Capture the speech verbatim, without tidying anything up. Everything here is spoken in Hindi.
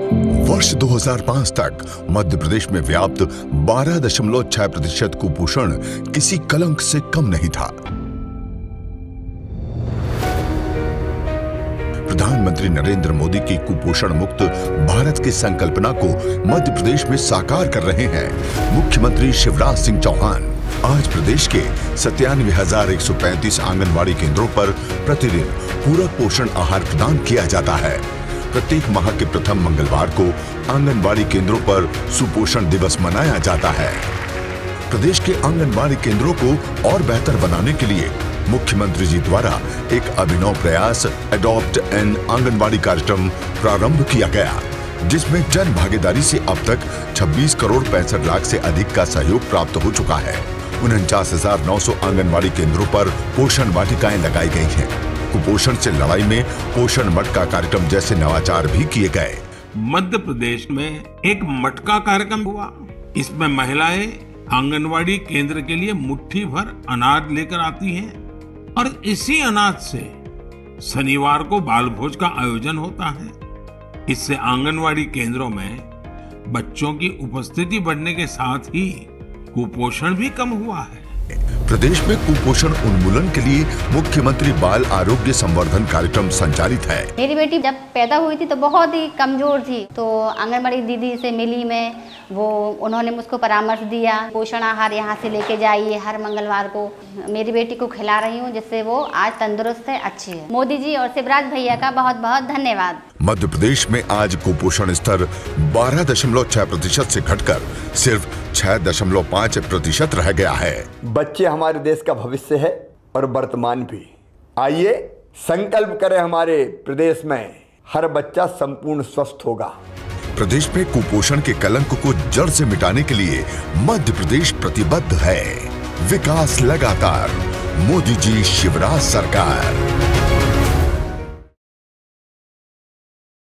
वर्ष दो हज़ार पाँच तक मध्य प्रदेश में व्याप्त बारह दशमलव छह प्रतिशत कुपोषण किसी कलंक से कम नहीं था। प्रधानमंत्री नरेंद्र मोदी की कुपोषण मुक्त भारत की संकल्पना को मध्य प्रदेश में साकार कर रहे हैं मुख्यमंत्री शिवराज सिंह चौहान। आज प्रदेश के सत्तानवे हजार एक सौ पैंतीस आंगनबाड़ी केंद्रों पर प्रतिदिन पूरक पोषण आहार प्रदान किया जाता है। प्रत्येक माह के प्रथम मंगलवार को आंगनबाड़ी केंद्रों पर सुपोषण दिवस मनाया जाता है। प्रदेश के आंगनबाड़ी केंद्रों को और बेहतर बनाने के लिए मुख्यमंत्री जी द्वारा एक अभिनव प्रयास एडॉप्ट एन आंगनबाड़ी कार्यक्रम प्रारंभ किया गया, जिसमें जन भागीदारी से अब तक छब्बीस करोड़ पैंसठ लाख से अधिक का सहयोग प्राप्त हो चुका है। उनचास हजार नौ सौ आंगनबाड़ी केंद्रों पर पोषण वाटिकाएं लगाई गई हैं। कुपोषण से लड़ाई में पोषण मटका कार्यक्रम जैसे नवाचार भी किए गए। मध्य प्रदेश में एक मटका कार्यक्रम हुआ। इसमें महिलाएं आंगनवाड़ी केंद्र के लिए मुट्ठी भर अनाज लेकर आती हैं और इसी अनाज से शनिवार को बाल भोज का आयोजन होता है। इससे आंगनवाड़ी केंद्रों में बच्चों की उपस्थिति बढ़ने के साथ ही कुपोषण भी कम हुआ है। प्रदेश में कुपोषण उन्मूलन के लिए मुख्यमंत्री बाल आरोग्य संवर्धन कार्यक्रम संचालित है। मेरी बेटी जब पैदा हुई थी तो बहुत ही कमजोर थी, तो आंगनबाड़ी दीदी से मिली मैं, वो उन्होंने मुझको परामर्श दिया, पोषण आहार यहाँ से लेके जाइए हर मंगलवार को। मेरी बेटी को खिला रही हूँ, जिससे वो आज तंदुरुस्त है, अच्छी है। मोदी जी और शिवराज भैया का बहुत बहुत धन्यवाद। मध्य प्रदेश में आज कुपोषण स्तर बारह दशमलव छह प्रतिशत से घटकर सिर्फ छह दशमलव पाँच प्रतिशत रह गया है। बच्चे हमारे देश का भविष्य है और वर्तमान भी। आइए संकल्प करें, हमारे प्रदेश में हर बच्चा संपूर्ण स्वस्थ होगा। प्रदेश में कुपोषण के कलंक को जड़ से मिटाने के लिए मध्य प्रदेश प्रतिबद्ध है। विकास लगातार, मोदी जी शिवराज सरकार।